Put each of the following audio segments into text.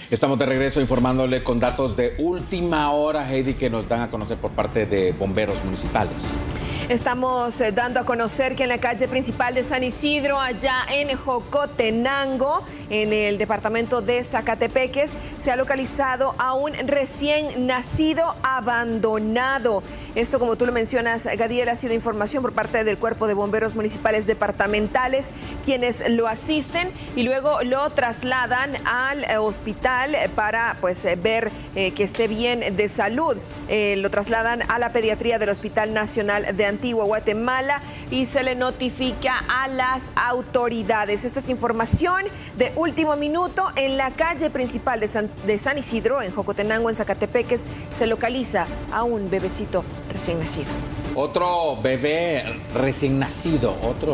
Estamos de regreso informándole con datos de última hora, Heidi, que nos dan a conocer por parte de bomberos municipales. Estamos dando a conocer que en la calle principal de San Isidro, allá en Jocotenango, en el departamento de Zacatepeques, se ha localizado a un recién nacido abandonado. Esto, como tú lo mencionas, Gadiel, ha sido información por parte del Cuerpo de Bomberos Municipales Departamentales, quienes lo asisten y luego lo trasladan al hospital para ver que esté bien de salud. Lo trasladan a la pediatría del Hospital Nacional de Antigua, Guatemala, y se le notifica a las autoridades. Esta es información de último minuto. En la calle principal de San Isidro, en Jocotenango, en Zacatepeques, se localiza a un bebecito recién nacido. Otro bebé recién nacido,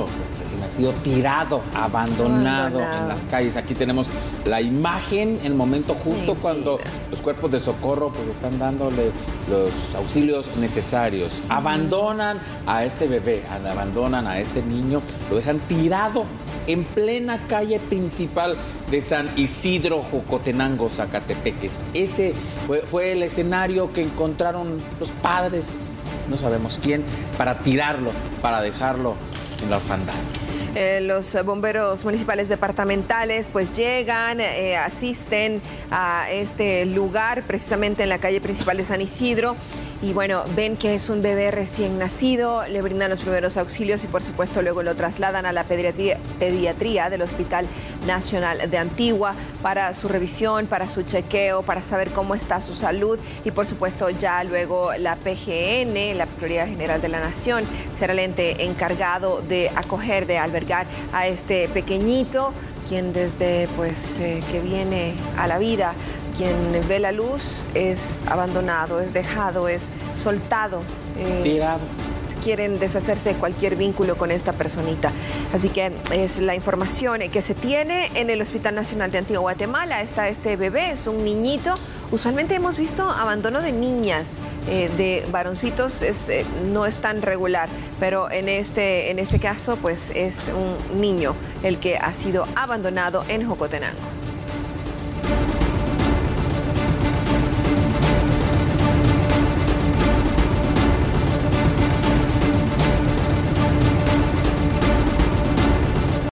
tirado, abandonado en las calles. Aquí tenemos la imagen, el momento justo cuando los cuerpos de socorro pues están dándole los auxilios necesarios. Abandonan a este bebé, abandonan a este niño, lo dejan tirado en plena calle principal de San Isidro, Jocotenango, Zacatepeques. Ese fue el escenario que encontraron los padres, no sabemos quién, para tirarlo, para dejarlo en la orfandad. Los bomberos municipales departamentales pues llegan, asisten a este lugar precisamente en la calle principal de San Isidro y bueno, ven que es un bebé recién nacido, le brindan los primeros auxilios y por supuesto luego lo trasladan a la pediatría del Hospital Nacional de Antigua para su revisión, para su chequeo, para saber cómo está su salud y por supuesto ya luego la PGN, la Procuraduría General de la Nación, será el ente encargado de acoger, de albergar a este pequeñito, quien desde que viene a la vida, quien ve la luz, es abandonado, es dejado, es soltado. Tirado. Quieren deshacerse de cualquier vínculo con esta personita. Así que es la información que se tiene en el Hospital Nacional de Antigua, Guatemala. Está este bebé, es un niñito. Usualmente hemos visto abandono de niñas, de varoncitos no es tan regular, pero en este caso pues es un niño el que ha sido abandonado en Jocotenango.